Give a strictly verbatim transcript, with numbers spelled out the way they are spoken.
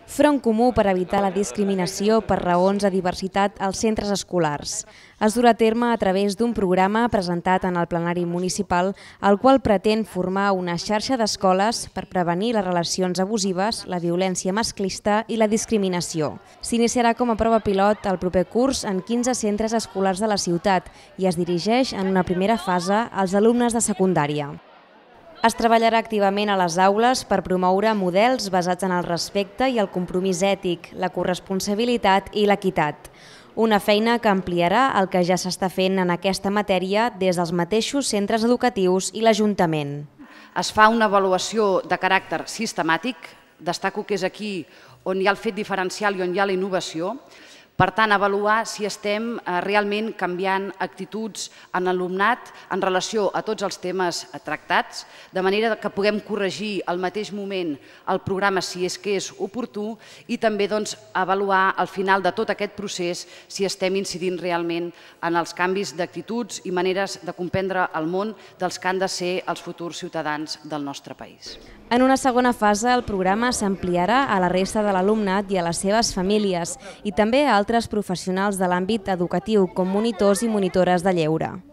Front comú per evitar la discriminació per raons de diversitat als centres escolars. Es durà a terme a través d'un programa presentat en el plenari municipal, el qual pretén formar una xarxa d'escoles per prevenir les relacions abusives, la violència masclista i la discriminació. S'iniciarà com a prova pilot el proper curs en quinze centres escolars de la ciutat i es dirigeix en una primera fase als alumnes de secundària. Es treballarà activament a les aules per promoure models basats en el respecte i el compromís ètic, la corresponsabilitat i l'equitat. Una feina que ampliarà el que ja s'està fent en aquesta matèria des dels mateixos centres educatius i l'Ajuntament. Es fa una avaluació de caràcter sistemàtic, destaco que és aquí on hi ha el fet diferencial i on hi ha la innovació. Per tant, avaluar si estem realment canviant actituds en l'alumnat en relació a tots els temes tractats, de manera que puguem corregir al mateix moment el programa si és que és oportú i també avaluar al final de tot aquest procés si estem incidint realment en els canvis d'actituds i maneres de comprendre el món dels que han de ser els futurs ciutadans del nostre país. En una segona fase, el programa s'ampliarà a la resta de l'alumnat i a les seves famílies i també a altres professionals de l'àmbit educatiu com monitors i monitores de lleure.